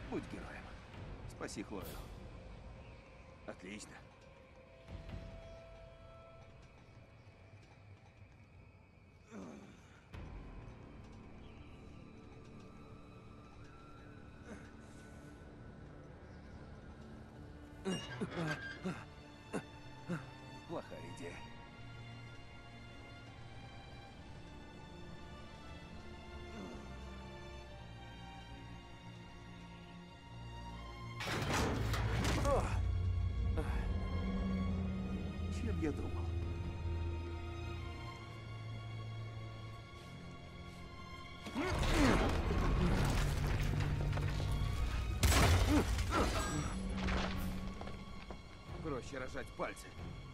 Будь героем. Спаси Хлою. Отлично. Плохая идея. Чем я думал? Проще рожать пальцы.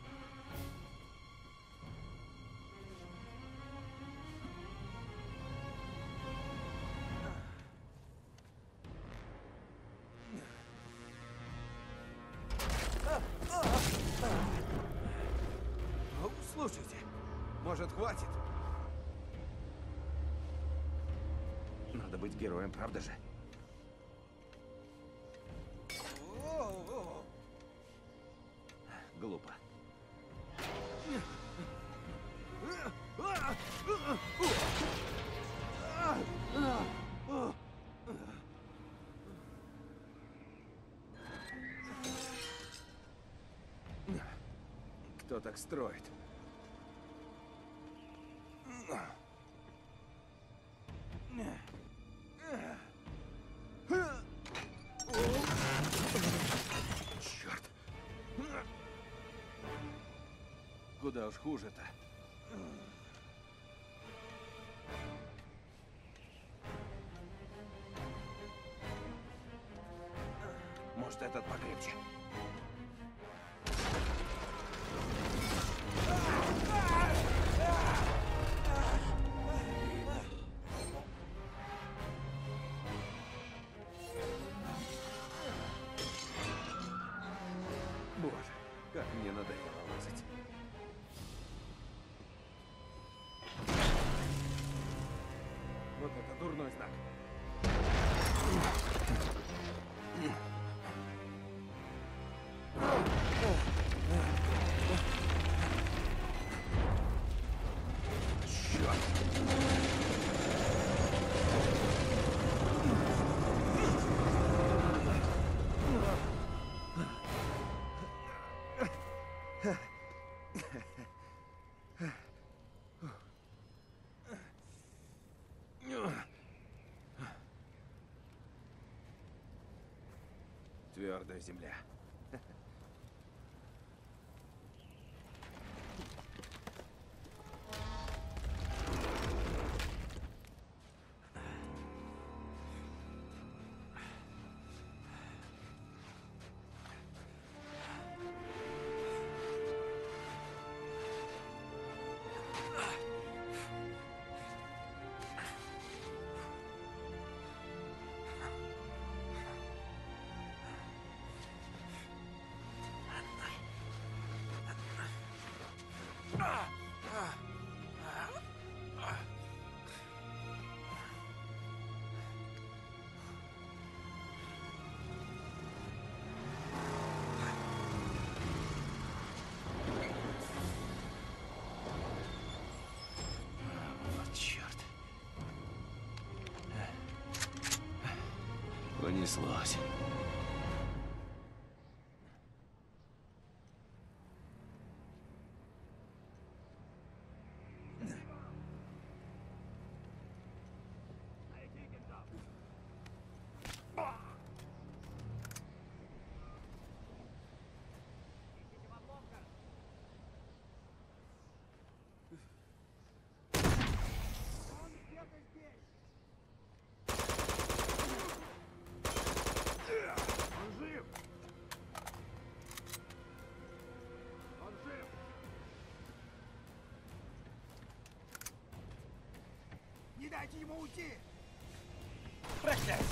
Ну, слушайте, может, хватит? Надо быть героем, правда же? Глупо. Кто так строит? Черт! Куда уж хуже-то. Может, этот покрепче? Боже, как мне надоело лазать. Вот это дурной знак. Твердая земля. Вот черт. Понеслось. Не дайте ему уйти! Проклятье!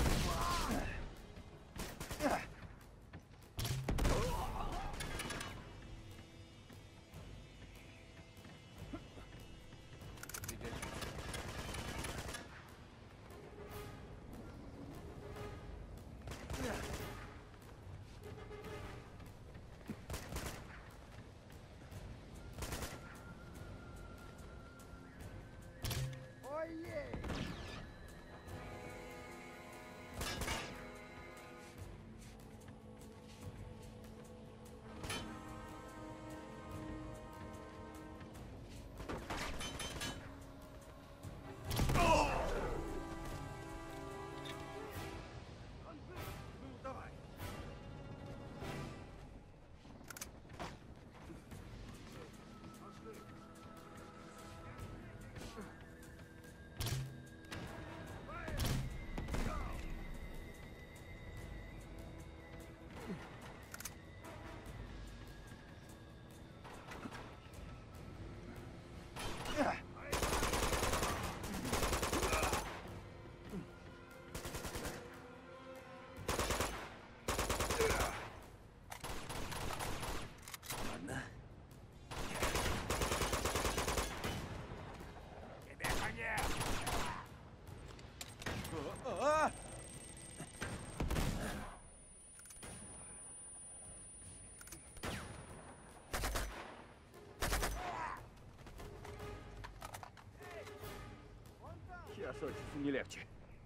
Не легче.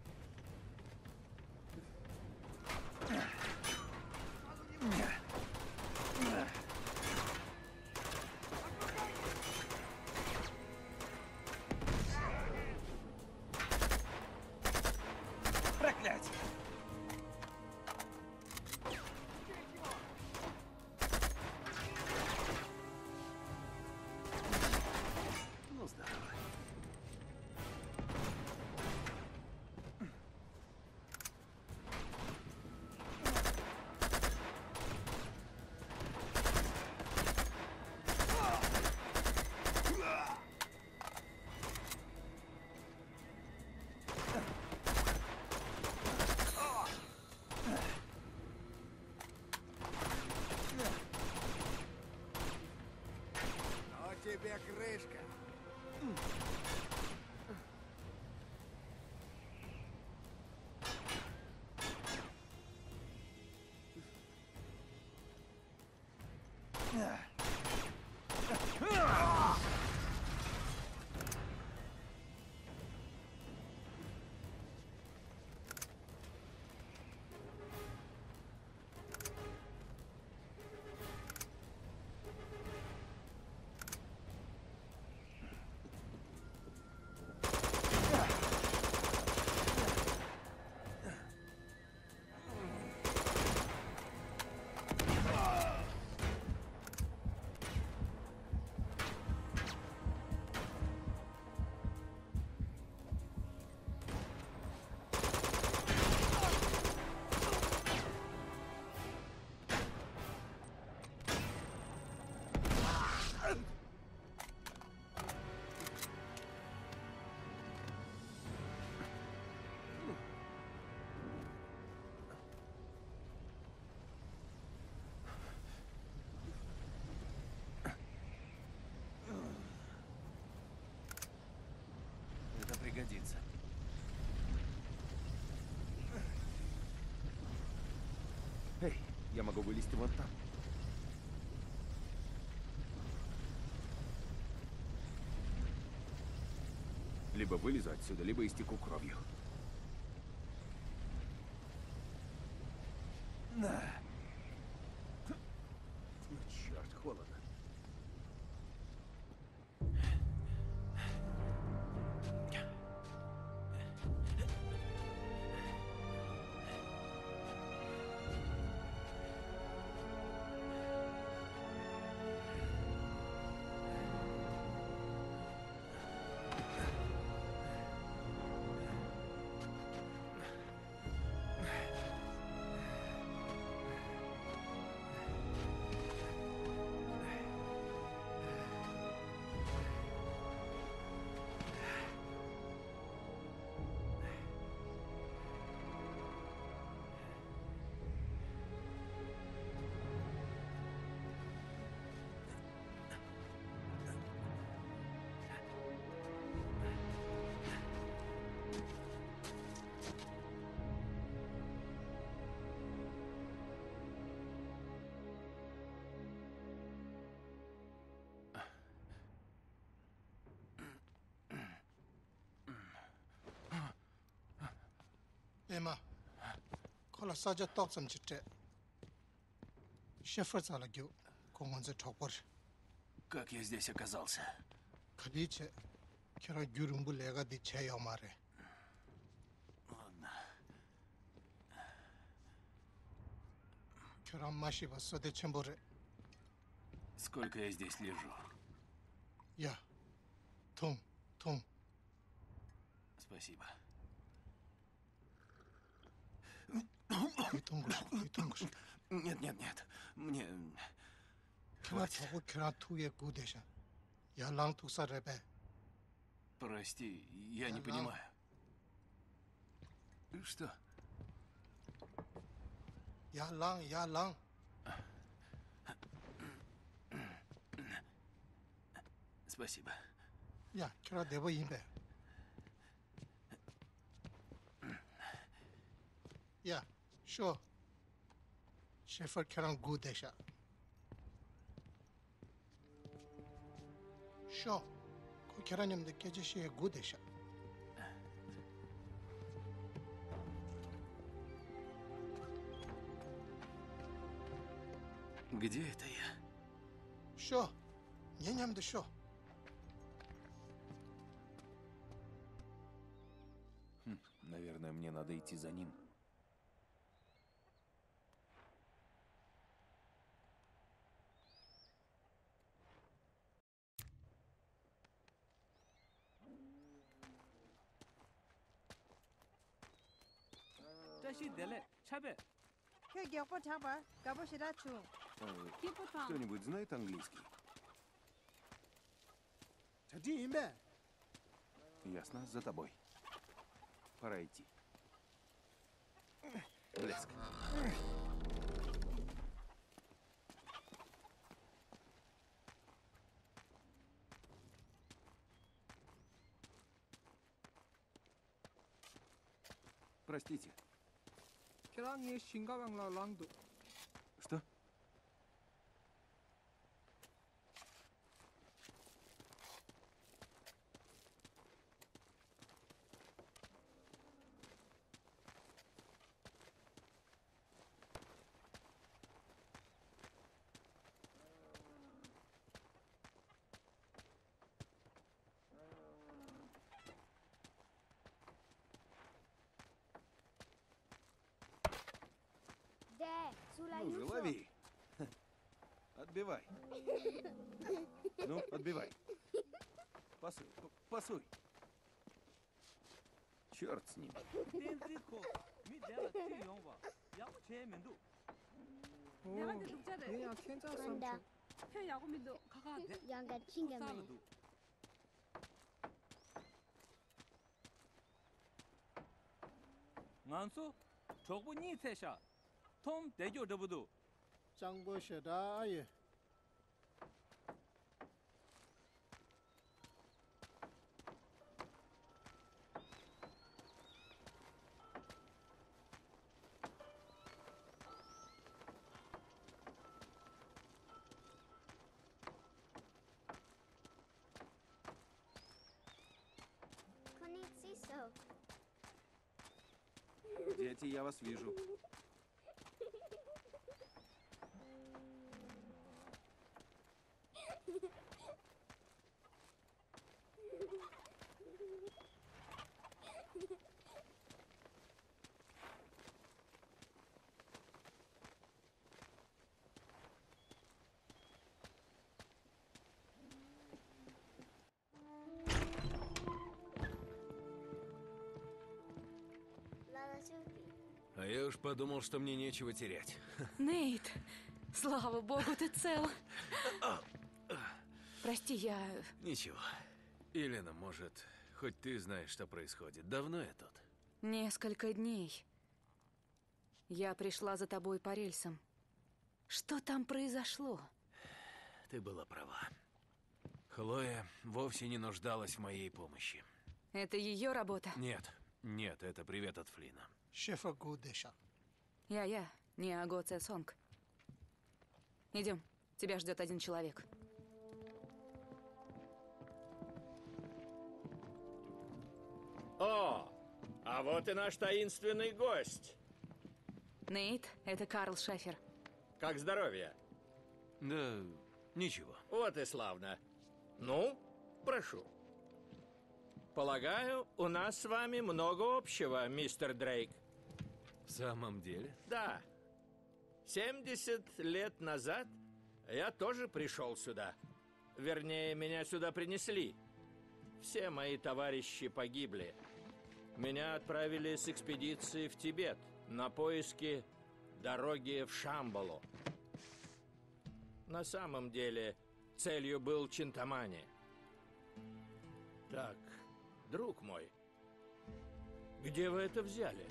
Проклятие! Ну, здорово. У тебя крышка. Это пригодится. Эй, я могу вылезти вон там. Либо вылезу отсюда, либо истеку кровью. На. Ну, черт, холодно. Emma, kola saja tok sam chitte. Шефер зала гю, конганзе чопор. Как я здесь оказался? Каличе, кера гюрумбу лега ди чая маре. Ладно. Кера маши басоде чемборе. Сколько я здесь лежу? Я, Том. Спасибо. Итонгуш. Нет. Мне... Кера Хватит. того кера туе гудеша. Я ланг туса ребе. Прости, я не Ага. понимаю. Что? Я ланг. Спасибо. Я, кера деба имбе. Я, шо. Шефер керан гудеша. Шо. 코 계란님들 깨지시에 구대샤. Где это я? Що? Неням да що? Наверное, мне надо идти за ним. Кто-нибудь знает английский? ฉันที่อินแม่ Ясно, за тобой. Пора идти. Блеск. Простите. 계랑이 신가방라 랑도 Что? Ну же, лови. Отбивай. Ну, отбивай. Пасуй, пасуй. Черт с ним. 내한테 독자들 내야 괜찮았어 편 야구민도 가가 양가 친구네. ngansu chokbu ni tsesha tom dejo dabudu 张伯学的阿爷 Конецисо. Дети, я вас вижу. А я уж подумал, что мне нечего терять. Нейт, слава богу, ты цел. Прости, я... Ничего. Елена, может, хоть ты знаешь, что происходит. Давно я тут? Несколько дней. Я пришла за тобой по рельсам. Что там произошло? Ты была права. Хлоя вовсе не нуждалась в моей помощи. Это ее работа? Нет, нет, это привет от Флина. ရှေဖဂူဒေရှာ Я, не Аго Сонг. Идем, тебя ждет один человек. О, а вот и наш таинственный гость. Нейт, это Карл Шафер. Как здоровье? Да, ничего. Вот и славно. Ну, прошу. Полагаю, у нас с вами много общего, мистер Дрейк. В самом деле? Да. 70 лет назад я тоже пришел сюда. Вернее, меня сюда принесли. Все мои товарищи погибли. Меня отправили с экспедиции в Тибет на поиски дороги в Шамбалу. На самом деле, целью был Чинтамани. Так, друг мой, где вы это взяли?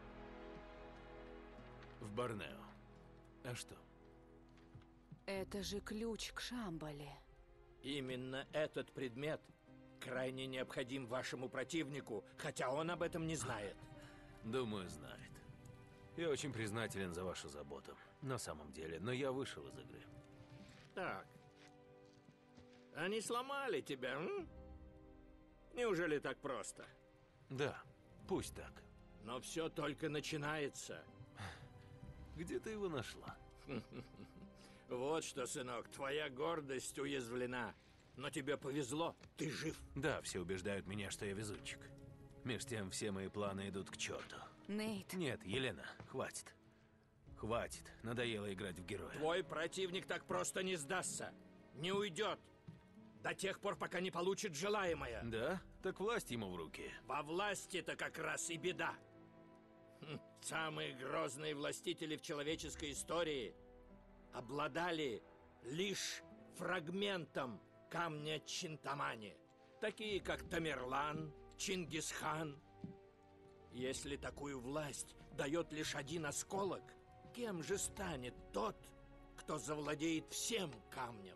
В Борнео. А что? Это же ключ к Шамбале. Именно этот предмет крайне необходим вашему противнику, хотя он об этом не знает. Думаю, знает. Я очень признателен за вашу заботу. На самом деле, но я вышел из игры. Так. Они сломали тебя, м? Неужели так просто? Да, пусть так. Но все только начинается. Где ты его нашла? Вот что, сынок, твоя гордость уязвлена. Но тебе повезло, ты жив. Да, все убеждают меня, что я везунчик. Меж тем, все мои планы идут к черту. Нейт, Нет, Елена, хватит. Хватит, надоело играть в героя. Твой противник так просто не сдастся. Не уйдет. До тех пор, пока не получит желаемое. Да? Так власть ему в руки. Во власти-то как раз и беда. Самые грозные властители в человеческой истории обладали лишь фрагментом камня Чинтамани. Такие, как Тамерлан, Чингисхан. Если такую власть дает лишь один осколок, кем же станет тот, кто завладеет всем камнем?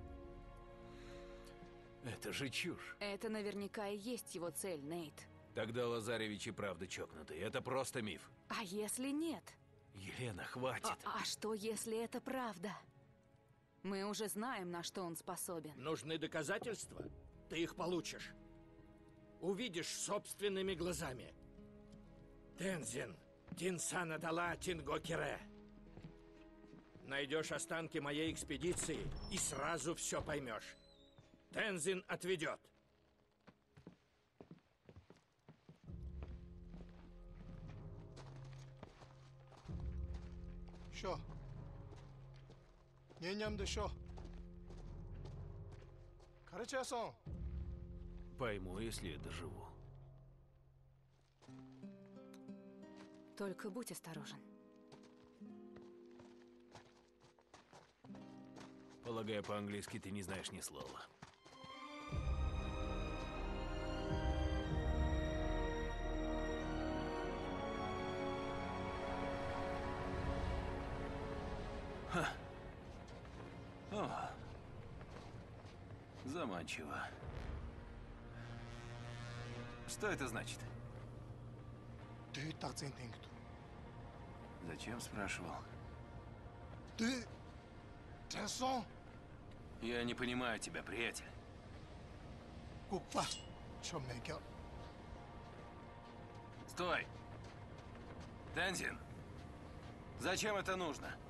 Это же чушь. это наверняка и есть его цель, Нейт. Тогда Лазаревич и правда чокнутый. Это просто миф. А если нет? Елена, хватит. А что, если это правда? Мы уже знаем, на что он способен. Нужны доказательства? Ты их получишь. Увидишь собственными глазами. Тензин, Тинсана Дала Тингокире. Найдешь останки моей экспедиции и сразу все поймешь. Тензин отведет. 쇼. 년냠도 쇼. 가르쳐서 Пойму, если я доживу. Только будь осторожен. Полагаю, по-английски ты не знаешь ни слова. Ха. О. Заманчиво. Что это значит? 네 딱쟁이 땡기도. Зачем спрашивал? 네 됐어. Я не понимаю тебя, приятель. 국밥 좀 먹여. Стой! Тензин! Зачем это нужно?